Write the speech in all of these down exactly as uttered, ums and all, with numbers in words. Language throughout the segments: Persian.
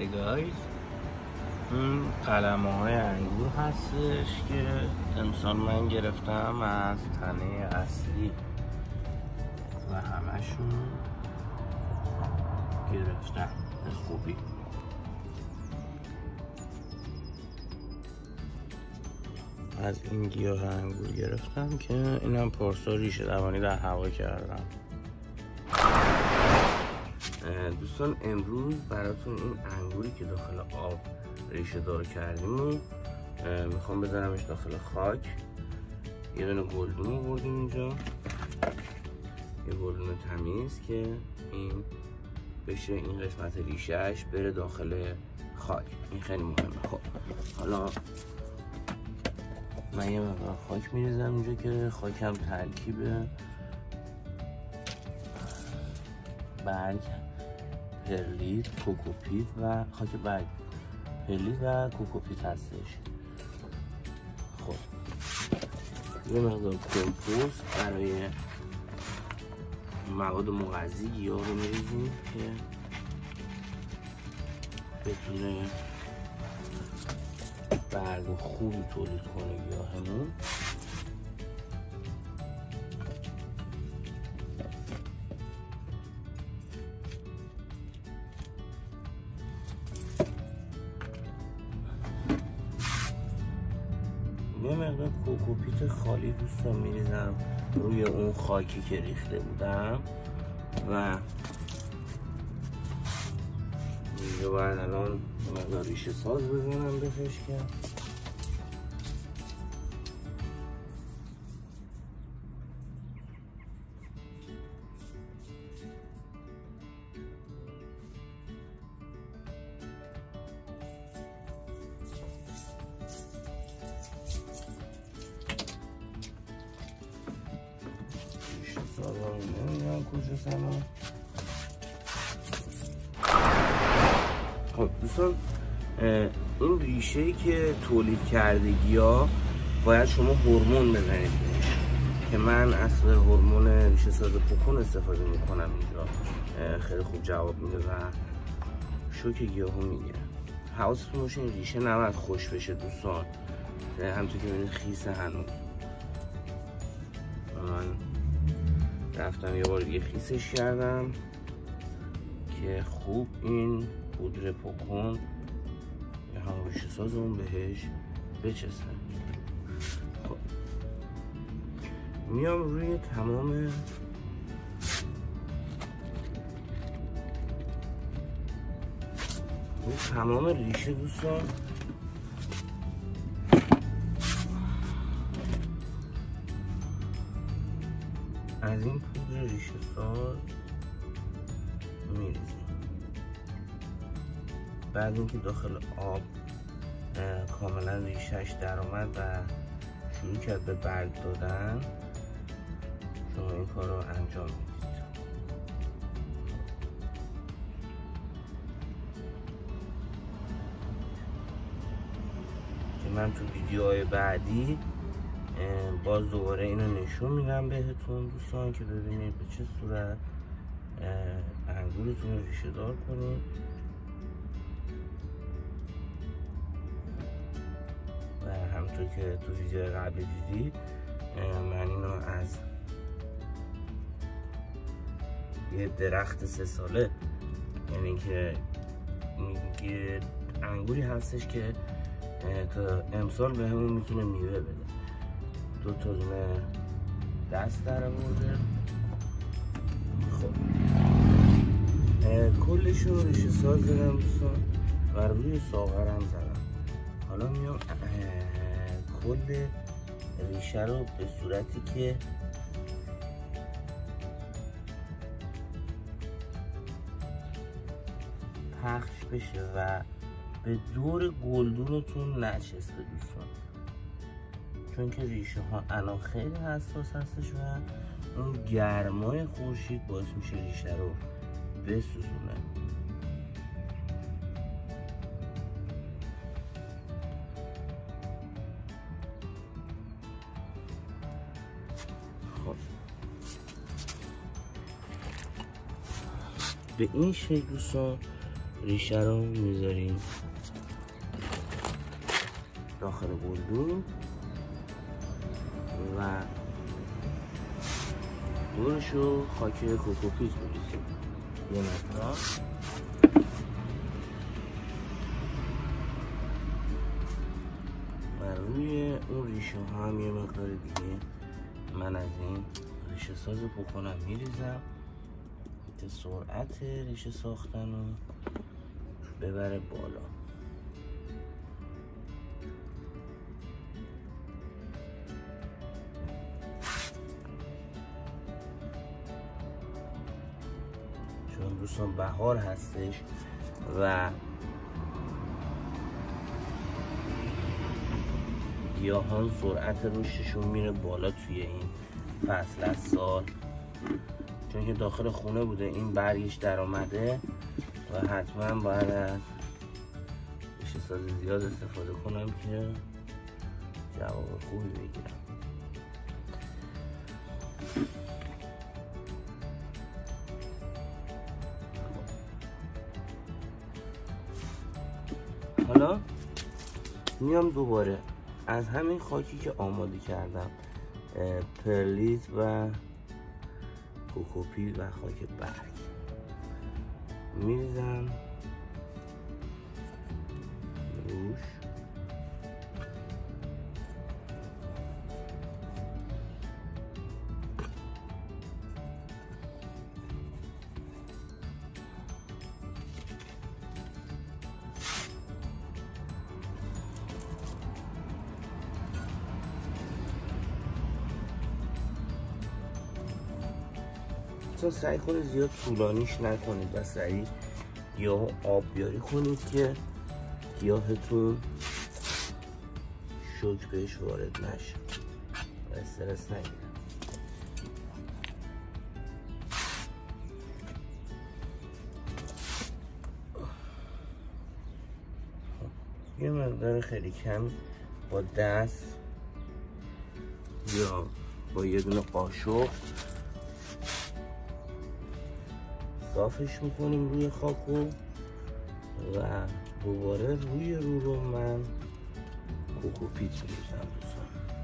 گایز، این قلمه های انگور هستش که امسال من گرفتم از تنه اصلی و همشون گرفتم به خوبی. از این گیاه انگور گرفتم که اینم پارسال ریشه دوانی در هوا کردم. دوستان امروز براتون این انگوری که داخل آب ریشه دار کردیم و میخوام بذارمش داخل خاک. یه دونه گلدون آوردیم اینجا، یه گلدون تمیز که این بشه این قسمت ریشهش بره داخل خاک. این خیلی مهمه. خب حالا من یه مقدار خاک میریزم اینجا که خاکم ترکیب برگ پرلیت، کوکوپیت و خاک برگ پرلیت و کوکوپیت هستش. خب یه مقدار کمپوست برای مواد مغذی گیاه رو میریزیم که بتونه برگ خوبی تولید کنه گیاهمون. یه مقدار کوکوپیت خالی دوستان میریزم روی اون خاکی که ریخته بودم و اینجا باید الان مقدار ریشه ساز بزنم بهش که ریشه ساز رو نمیدونم کجا سنم. خب دوستان این ریشه‌ای که تولید کرده گیاه باید شما هورمون بزنید بهش که من اصل هورمون ریشه ساز پوکون استفاده میکنم اینجا. خیلی خوب جواب میده و شوک گیاهو میگیره. حواستون باشه این ریشه نباید خوش بشه دوستان، همونطور که ببینید خیسه هنوز. من رفتم یه بار دیگه خیسش کردم که خوب این پودر پوکون یا همون ریشه سازمون بهش بچسبه. خب میام روی تمام روی تمام ریشه دوستان از این پودر ریشه ساز میریزیم. بعد اینکه داخل آب کاملا ریشهش در اومد و شروع کرد به برگ دادن، شما این کار رو انجام میدید. که من تو ویدیوهای بعدی باز دوباره اینو نشون میدم بهتون دوستان که ببینید به چه صورت انگورتون رو ریشه دار کنید. و همونطور که تو ویدیو قبلی دیدید من اینو از یه درخت سه ساله، یعنی که یه انگوری هستش که تا امسال به همون میتونه میوه بده. دو تا دونه دست در آورده. خب کلش رو ریشه ساز زدم دوستان و روی ساغرم زدم. حالا میام کل ریشه رو به صورتی که پخش بشه و به دور گلدونتون نچسبه دوستان، چون که ریشه ها الان خیلی حساس هستش و اون گرمای خورشید باعث میشه ریشه رو بسوزونه. خب به این شکل دوستان ریشه رو میذاریم داخل گلدون و دورشو خاک کوکوپیت میریزیم یه مقدار. و روی اون ریشه ها هم یه مقدار دیگه من از این ریشه ساز پوخونم میریزم که سرعت ریشه ساختن رو ببره بالا. چون دوستان بهار هستش و گیاهان سرعت رشدشون میره بالا توی این فصل از سال، چون که داخل خونه بوده این برگش در آمده و حتما باید از ریشه ساز زیاد استفاده کنم که جواب خوبی بگیرم. حالا میام دوباره از همین خاکی که آماده کردم پرلیت و کوکوپیت و خاک برگ میریزم روش. تو سعی کنید زیاد طولانیش نکنید و سریع گیاه آب بیاری کنید که گیاهتون شوک بهش وارد نشه و استرس نگیره. یه مقدار خیلی کم با دست یا با یه دونه قاشق صافش میکنیم روی خاکو و دوباره روی رو رو من کوکوپیت میریزم دوستان.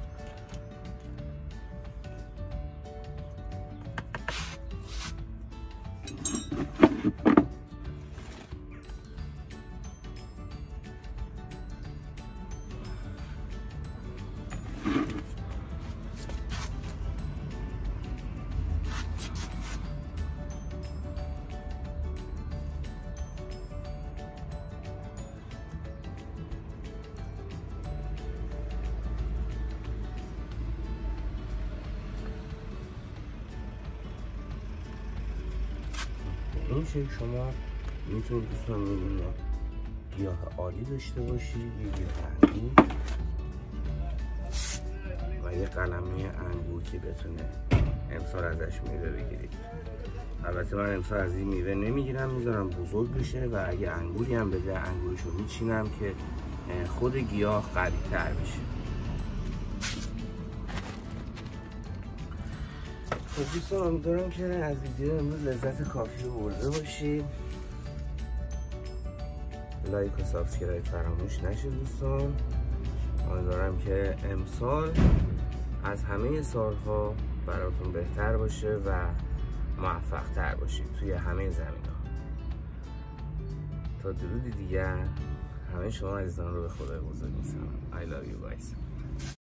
این شکل شما میتونید دوستان میبینید گیاه عالی داشته باشید، یه گیاه انگور و یه قلمه انگور که بتونه امسال ازش میوه بگیرید. البته من امسال از این میوه نمیگیرم، میذارم بزرگ بشه و اگه انگوری هم بده انگورشو میچینم که خود گیاه قوی تر بشه. خب دوستان امیدوارم که از ویدیو امروز لذت کافی رو برده باشید. لایک و سابسکرایب فراموش نشه دوستان. امیدوارم که امسال از همه سالها براتون بهتر باشه و موفق تر باشید توی همه زمین ها. تا درودی دیگر همه شما عزیزان رو به خدای بزرگ می‌سپارم. I love you guys.